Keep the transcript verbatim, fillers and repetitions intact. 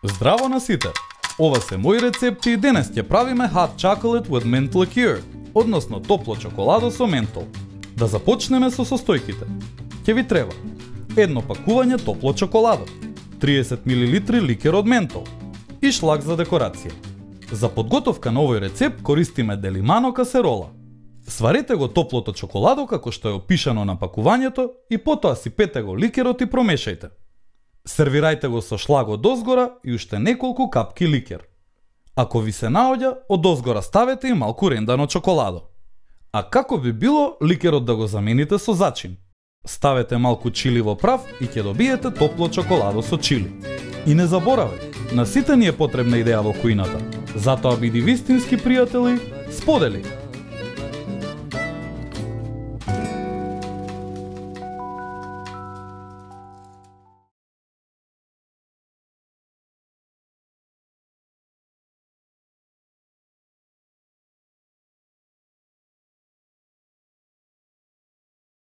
Здраво на сите! Ова се мои рецепти и денес ќе правиме hot chocolate with mint liqueur, односно топло чоколадо со ментол. Да започнеме со состојките. Ќе ви треба едно пакување топло чоколадо, триесет милилитри ликер од ментол и шлак за декорација. За подготовка на овој рецепт користиме делимано касерола. Сварете го топлото чоколадо како што е опишано на пакувањето и потоа сипете го ликерот и промешајте. Сервирајте го со шлаг од озгора и уште неколку капки ликер. Ако ви се наоѓа, од озгора ставете и малку рендано чоколадо. А како би било ликерот да го замените со зачин? Ставете малку чили во прав и ќе добиете топло чоколадо со чили. И не заборавај, на сите ни е потребна идеја во кујната. Затоа биди вистински пријатели, сподели!